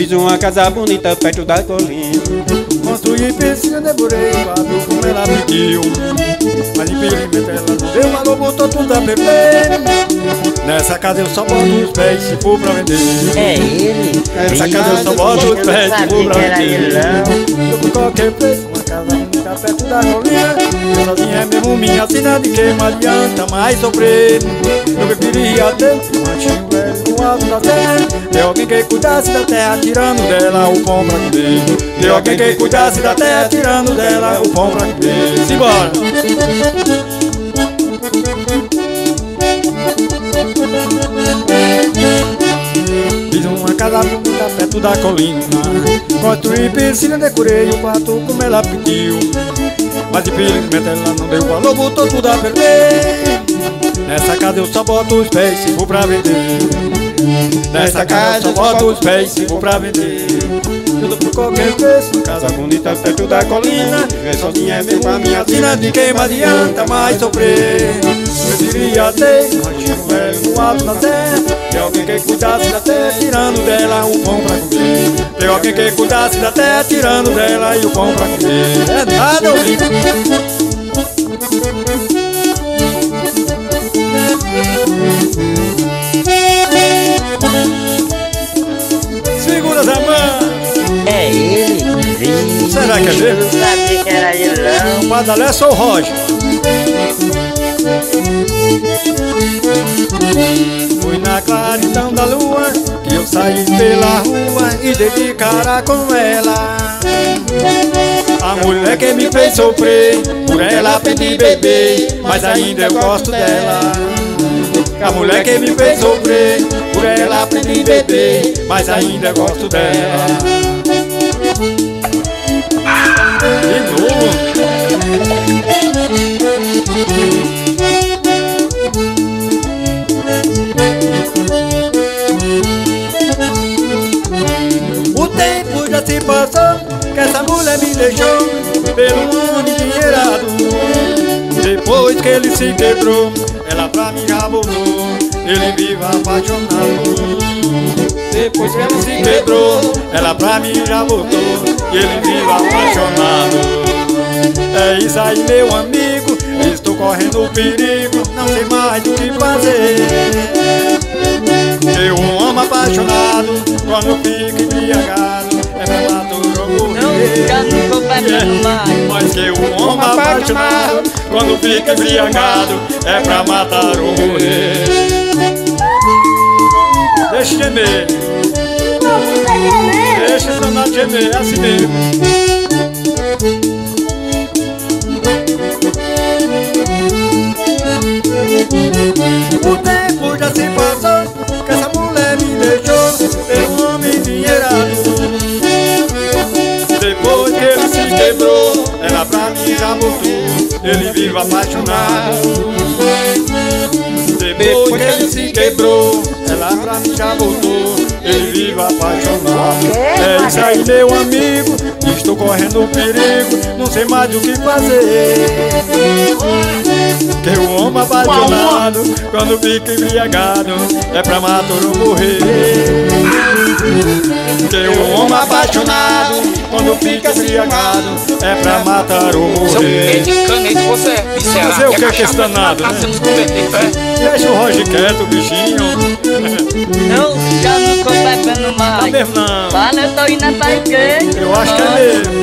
Fiz uma casa bonita perto da colina. Construí piscina, devorei o quadro como ela pediu. Mas infelizmente ela não deu valor, botou tudo a beber. Nessa casa eu só boto os pés se for pra vender. É ele. Nessa casa eu só boto os pés se for pra vender. Eu por qualquer preço, uma casa bonita perto da colina. Eu sozinha é mesmo minha sina de que não adianta mais sofrer. Eu preferia ter um machinho velho no alto da terra. Ter alguém que cuidasse da terra, tirando dela o pão pra comer. Ter alguém que cuidasse da terra, tirando dela o pão pra comer. Simbora! Fiz uma casa bonita perto da colina. Construí piscina, decorei o quarto como ela pediu. Mas infelizmente ela não deu valor, botou tudo a perder. Nessa casa eu só boto os pés se for pra vender. Nessa casa eu só boto os pés se for pra vender. Eu dou por qualquer preço, uma casa bonita perto da colina. Sozinha é mesmo a minha sina de quem não adianta mais sofrer. Eu queria ter um ranchinho velho no alto da serra. Ter alguém que cuidasse da terra, tirando dela um pão pra comer. Ter alguém que cuidasse da terra, tirando dela e o pão pra comer. É nada, ouvido. Segura as mãos. É ele. Será que é mesmo? Eu não sabia que era ele não. O Padalé ou o Roger? Foi na claridão da lua que eu saí pela rua e dei de cara com ela. A mulher que me fez sofrer, por ela aprendi beber, mas ainda eu gosto dela. A mulher que me fez sofrer, por ela aprendi beber, mas ainda eu gosto dela. De novo. O tempo já se passou, que essa mulher me deixou pelo homem endinheirado. Depois que ele se quebrou, ela pra mim já voltou, ele vive apaixonado. Depois que ele se quebrou, ela pra mim já voltou, ele vive apaixonado. É isso aí, meu amigo, estou correndo perigo, não sei mais o que fazer. Eu amo apaixonado, quando fica embriagado, é prematuro ou morrer. Já não tô bebendo mais. Mas que eu amo apaixonado, quando fica embriagado, é pra matar ou morrer. Deixa eu gemer. Deixa essa danada gemer, é assim mesmo. O tempo já se passou, que essa mulher me deixou pelo homem endinheirado. Depois que ele se quebrou, ela pra mim já voltou, ele vive apaixonado. Depois que ele se quebrou, ela pra mim já voltou, ele vive apaixonado. É isso aí, meu amigo, estou correndo perigo, não sei mais o que fazer. Que o homem apaixonado, quando fica embriagado, é pra matar ou morrer. Que o homem apaixonado, quando fica embriagado, é pra matar ou morrer. Fazer o que é que esse danado, né? Deixa o Roger quieto, bichinho. Eu já não tô bebendo mais. Não mesmo não. Fala, eu tô indo atrás de quem? Eu acho que é mesmo.